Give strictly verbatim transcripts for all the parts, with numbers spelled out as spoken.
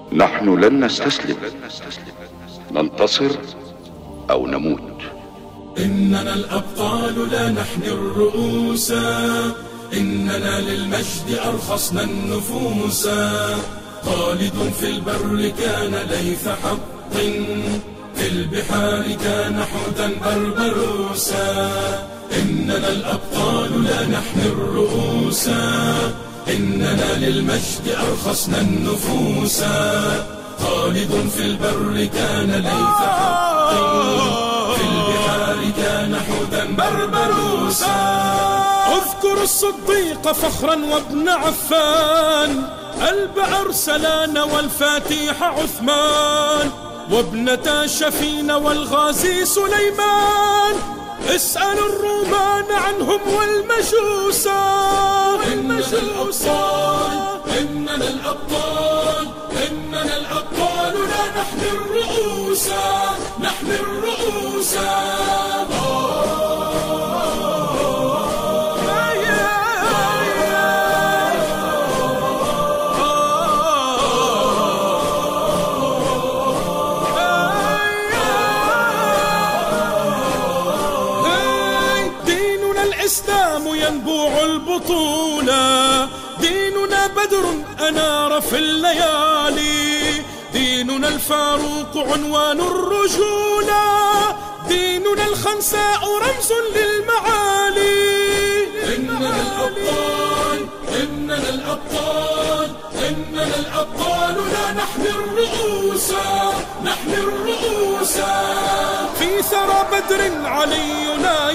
نحن لن نستسلم، ننتصر أو نموت. إننا الأبطال لا نحني الرؤوس، إننا للمجد أرخصنا النفوس. خالد في البر كان ليث حق، في البحار كان حوتا بربروسا. إننا الأبطال لا نحني الرؤوس، إننا للمجد أرخصنا النفوس. خالد في البر كان ليث حق، في البحار كان حوتا بربروسا. اذكر الصديق فخرا وابن عفان، البئر سلان والفاتيح عثمان، وابنتا شفين والغازي سليمان. اسأل الرومان عنهم والمجوسا. إننا الأبطال، إننا الأبطال، إننا الأبطال لا نحمي الرؤوس، نحمي الرؤوس. الإسلام ينبوع البطولة، ديننا بدر أنار في الليالي، ديننا الفاروق عنوان الرجولة، ديننا الخنساء رمز للمعالي. إننا الأبطال، إننا الأبطال، إننا الأبطال لا نحمي الرؤوس، نحمي الرؤوس. في ثرى بدر علينا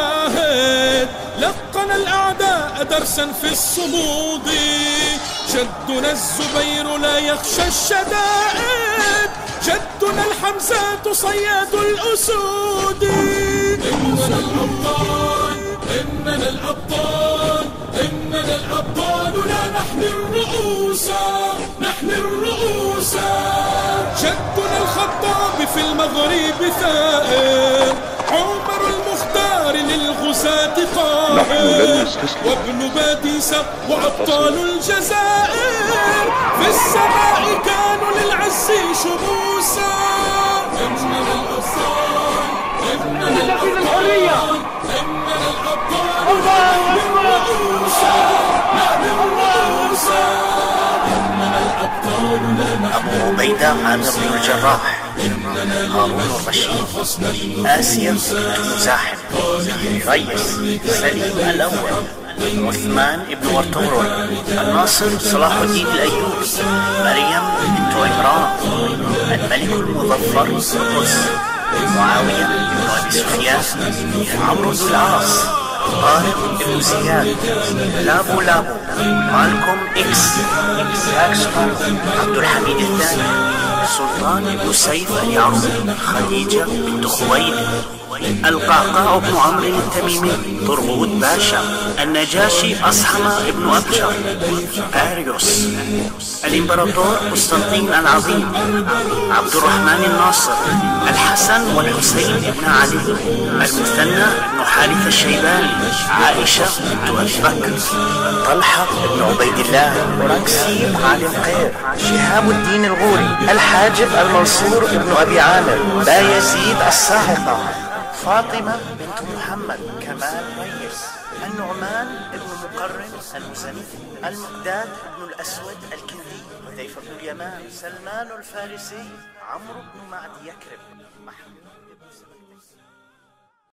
يجاهد، لقن الأعداء درسا في الصمود. جدنا الزبير لا يخشى الشدائد، جدنا الحمزات صياد الأسود. إننا الأبطال، إننا الأبطال، إننا الأبطال لا نحمي الرؤوس، نحمي الرؤوس. جدنا الخطاب في المغرب ثائر، عمر المختار للغزاة قائر، وابن باديسة وأبطال الجزائر في السماء كانوا للعز شموسا. إننا الأبطال، إننا الأبطال، إننا الأبطال نحمي الرؤوس، نحمي الرؤوس. إننا الأبطال لا نحمي أبو عبيدة عامر بن الجراح، هارون الرشيد، آسيا بنت المزاحم، ريس سليم الأول، عثمان بن ورطورون، الناصر صلاح الدين الأيوبي، مريم بنت عمران، الملك المظفر قطز، معاوية بن أبي سفيان، عمرو بن العاص، طارق بن زياد، لابو لابو، مالكوم إكس، جاكسون، عبد الحميد الثاني، سلطان بن سيف اليعربي، خديجة بنت خويلد، القعقاع بن عمرو التميمي، طربود باشا، النجاشي أصحمة بن أبجر، أريوس، الإمبراطور قسطنطين العظيم، عبد الرحمن الناصر، الحسن والحسين بن علي، المثنى بن حارث الشيباني، عائشة بنت أبي بكر، طلحة بن عبيد الله، ركسي عالم قير، شهاب الدين الغوري، الحاجب المنصور بن أبي عامر، بايزيد الصاعقة، فاطمة بنت محمد، كمال ريس، النعمان بن مقرن المزني، المقداد بن الأسود الكندي، حذيفة بن اليمان، سلمان الفارسي، عمرو بن معد يكرب، محمود بن